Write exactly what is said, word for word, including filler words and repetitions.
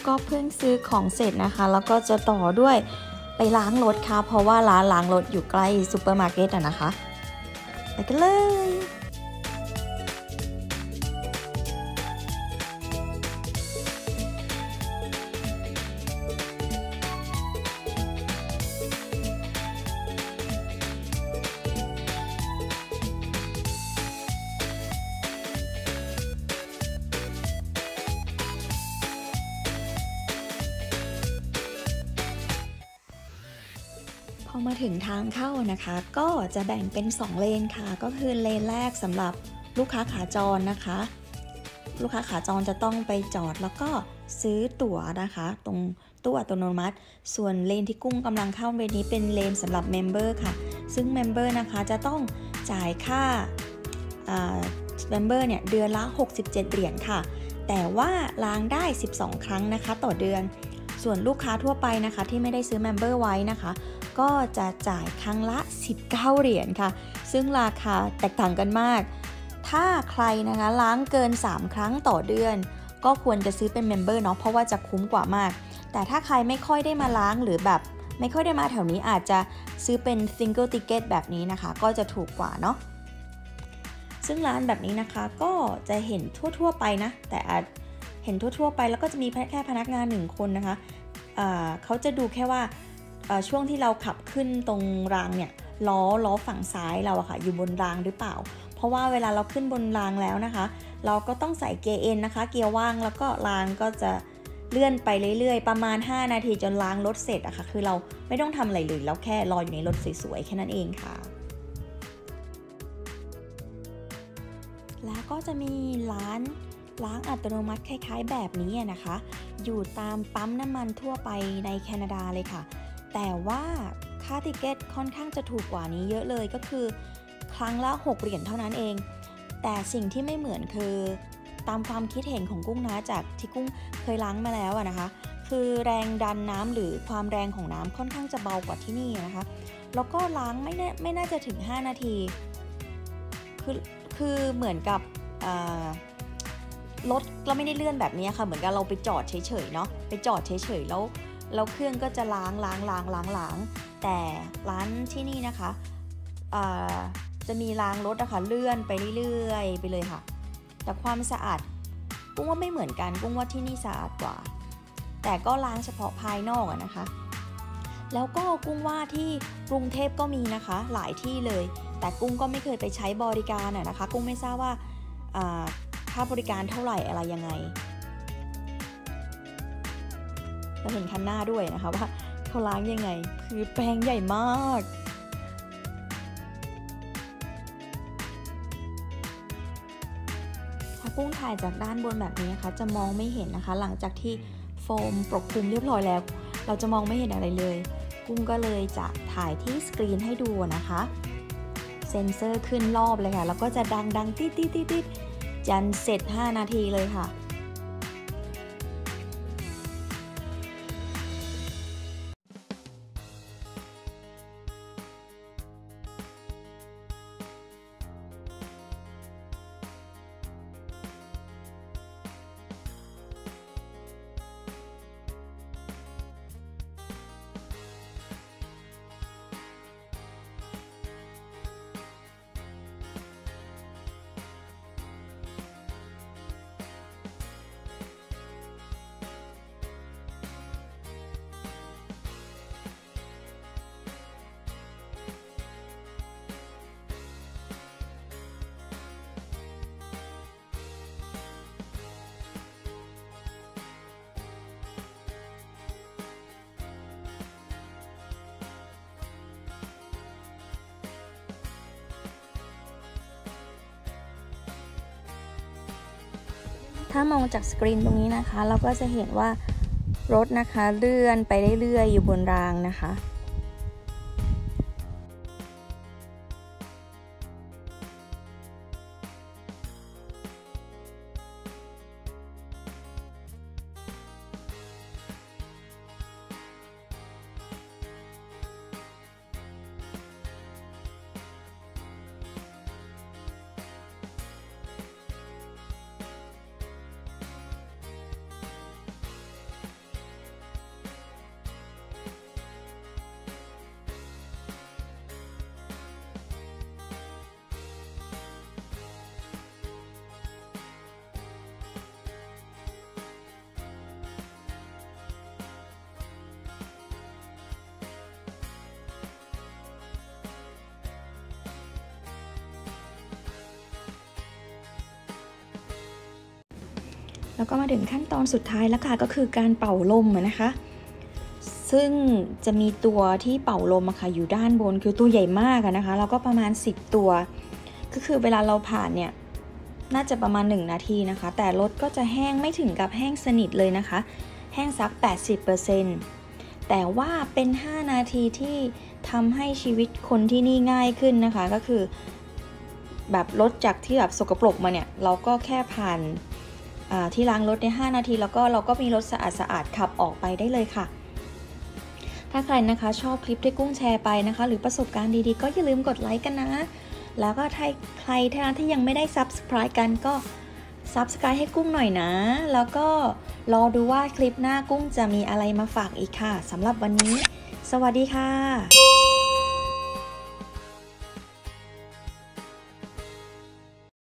ก็เพิ่งซื้อของเสร็จนะคะแล้วก็จะต่อด้วยไปล้างรถค่ะเพราะว่าร้านล้างรถอยู่ใกล้ซูเปอร์มาร์เก็ตอะนะคะไปกันเลยพอมาถึงทางเข้านะคะก็จะแบ่งเป็นสองเลนค่ะก็คือเลนแรกสำหรับลูกค้าขาจรนะคะลูกค้าขาจรจะต้องไปจอดแล้วก็ซื้อตั๋วนะคะตรงตู้อัตโนมัติส่วนเลนที่กุ้งกำลังเข้าเลนนี้เป็นเลนสำหรับเมมเบอร์ค่ะซึ่งเมมเบอร์นะคะจะต้องจ่ายค่าเมมเบอร์เนี่ยเดือนละหกสิบเจ็ดเหรียญค่ะแต่ว่าล้างได้สิบสองครั้งนะคะต่อเดือนส่วนลูกค้าทั่วไปนะคะที่ไม่ได้ซื้อเมมเบอร์ไว้นะคะก็จะจ่ายครั้งละสิบเก้าเหรียญค่ะซึ่งราคาแตกต่างกันมากถ้าใครนะคะล้างเกินสามครั้งต่อเดือนก็ควรจะซื้อเป็นเมมเบอร์เนาะเพราะว่าจะคุ้มกว่ามากแต่ถ้าใครไม่ค่อยได้มาล้างหรือแบบไม่ค่อยได้มาแถวนี้อาจจะซื้อเป็น single ticket แบบนี้นะคะก็จะถูกกว่าเนาะซึ่งร้านแบบนี้นะคะก็จะเห็นทั่วๆไปนะแต่อาจเห็นทั่วๆไปแล้วก็จะมีแค่พนักงานหนึ่งคนนะคะเขาจะดูแค่ว่าช่วงที่เราขับขึ้นตรงรางเนี่ยล้อล้อฝั่งซ้ายเราอะค่ะอยู่บนรางหรือเปล่าเพราะว่าเวลาเราขึ้นบนรางแล้วนะคะเราก็ต้องใส่เกียร์เอ็นนะคะเกียร์ว่างแล้วก็รางก็จะเลื่อนไปเรื่อยๆประมาณห้านาทีจนล้างรถเสร็จอะค่ะคือเราไม่ต้องทำอะไรเลยเราแค่รออยู่ในรถสวยๆแค่นั้นเองค่ะแล้วก็จะมีร้านล้างอัตโนมัติคล้ายๆแบบนี้นะคะอยู่ตามปั๊มน้ำมันทั่วไปในแคนาดาเลยค่ะแต่ว่าค่าติเกตค่อนข้างจะถูกกว่านี้เยอะเลยก็คือครั้งละหกเหรียญเท่านั้นเองแต่สิ่งที่ไม่เหมือนคือตามความคิดเห็นของกุ้งนะจากที่กุ้งเคยล้างมาแล้วนะคะคือแรงดันน้ำหรือความแรงของน้ำค่อนข้างจะเบากว่าที่นี่นะคะแล้วก็ล้างไม่แน่ไม่น่าจะถึงห้านาทีคือคือเหมือนกับรถเราไม่ได้เลื่อนแบบนี้ค่ะเหมือนกับเราไปจอดเฉยๆเนาะไปจอดเฉยๆแล้วแล้วเครื่องก็จะล้างล้างล้างล้างล้างแต่ร้านที่นี่นะคะจะมีล้างรถนะคะเลื่อนไปเรื่อยๆไปเลยค่ะแต่ความสะอาดกุ้งว่าไม่เหมือนกันกุ้งว่าที่นี่สะอาดกว่าแต่ก็ล้างเฉพาะภายนอกนะคะแล้วก็กุ้งว่าที่กรุงเทพก็มีนะคะหลายที่เลยแต่กุ้งก็ไม่เคยไปใช้บริการนะคะกุ้งไม่ทราบว่าค่าบริการเท่าไหร่อะไรยังไงเราเห็นคันหน้าด้วยนะคะว่าเขาล้างยังไงคือแปรงใหญ่มากถ้ากุ้งถ่ายจากด้านบนแบบนี้นะคะจะมองไม่เห็นนะคะหลังจากที่โฟมปกคลุมเรียบร้อยแล้วเราจะมองไม่เห็นอะไรเลยกุ้งก็เลยจะถ่ายที่สกรีนให้ดูนะคะเซ็นเซอร์ขึ้นรอบเลยค่ะแล้วก็จะดังดังติ๊ดติ๊ดติ๊ดติ๊ดยันเสร็จห้านาทีเลยค่ะถ้ามองจากสกรีนตรงนี้นะคะเราก็จะเห็นว่ารถนะคะเลื่อนไปเรื่อยๆอยู่บนรางนะคะแล้วก็มาถึงขั้นตอนสุดท้ายแล้วค่ะก็คือการเป่าลมนะคะซึ่งจะมีตัวที่เป่าลมอะค่ะอยู่ด้านบนคือตัวใหญ่มากนะคะแล้วก็ประมาณสิบตัวก็คือเวลาเราผ่านเนี่ยน่าจะประมาณหนึ่งนาทีนะคะแต่รถก็จะแห้งไม่ถึงกับแห้งสนิทเลยนะคะแห้งสัก แปดสิบเปอร์เซ็นต์ แต่ว่าเป็นห้านาทีที่ทำให้ชีวิตคนที่นี่ง่ายขึ้นนะคะก็คือแบบรถจากที่แบบสกปรกมาเนี่ยเราก็แค่ผ่านที่ล้างรถในห้านาทีแล้วก็เราก็มีรถสะอาดสะอาดขับออกไปได้เลยค่ะถ้าใครนะคะชอบคลิปที่กุ้งแชร์ไปนะคะหรือประสบการณ์ดีๆก็อย่าลืมกดไลค์กันนะแล้วก็ถ้าใครที่ยังไม่ได้ ซับสไครบ์ กันก็ ซับสไครบ์ ให้กุ้งหน่อยนะแล้วก็รอดูว่าคลิปหน้ากุ้งจะมีอะไรมาฝากอีกค่ะสำหรับวันนี้สวัสดีค่ะ